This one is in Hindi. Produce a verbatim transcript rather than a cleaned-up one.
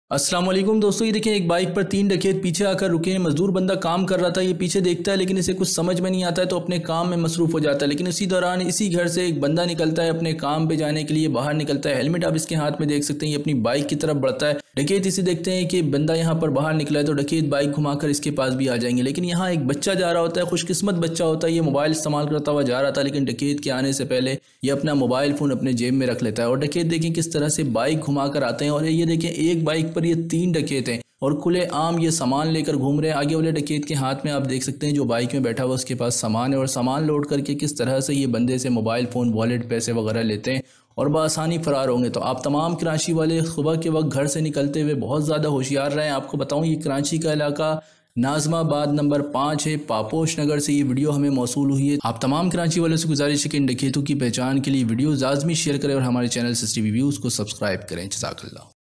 अस्सलाम वालेकुम दोस्तों, ये देखें एक बाइक पर तीन डकैत पीछे आकर रुके हैं। मजदूर बंदा काम कर रहा था, ये पीछे देखता है लेकिन इसे कुछ समझ में नहीं आता है तो अपने काम में मसरूफ हो जाता है। लेकिन इसी दौरान इसी घर से एक बंदा निकलता है, अपने काम पे जाने के लिए बाहर निकलता है। हेलमेट आप इसके हाथ में देख सकते हैं, ये अपनी बाइक की तरफ बढ़ता है। डकैत इसे देखते हैं कि बंदा यहाँ पर बाहर निकला है तो डकैत बाइक घुमाकर इसके पास भी आ जाएंगे। लेकिन यहाँ एक बच्चा जा रहा होता है, खुशकिस्मत बच्चा होता है, ये मोबाइल इस्तेमाल करता हुआ जा रहा था। लेकिन डकैत के आने से पहले ये अपना मोबाइल फ़ोन अपने जेब में रख लेता है। और डकैत देखें किस तरह से बाइक घुमाकर आते हैं। और ये देखें एक बाइक पर ये तीन डकैत थे और खुले आम ये सामान लेकर घूम रहे हैं। आगे वाले डकैत के हाथ में आप देख सकते हैं जो बाइक में बैठा हुआ उसके पास सामान है, और सामान लोड करके किस तरह से ये बंदे से मोबाइल फ़ोन, वॉलेट, पैसे वगैरह लेते हैं और बआसानी फ़रार होंगे। तो आप तमाम कराची वाले सुबह के वक्त घर से निकलते हुए बहुत ज़्यादा होशियार रहें। आपको बताऊँ ये कराची का इलाका नाज़माबाद नंबर पाँच है, पापोश नगर से ये वीडियो हमें मौसूल हुई है। आप तमाम कराची वालों से गुजारिश है कि इन डकैतों की पहचान के लिए वीडियो लाजमी शेयर करें और हमारे चैनल सिस्टी रिव्यूज़ को सब्सक्राइब करें। जज़ाकल्लाह।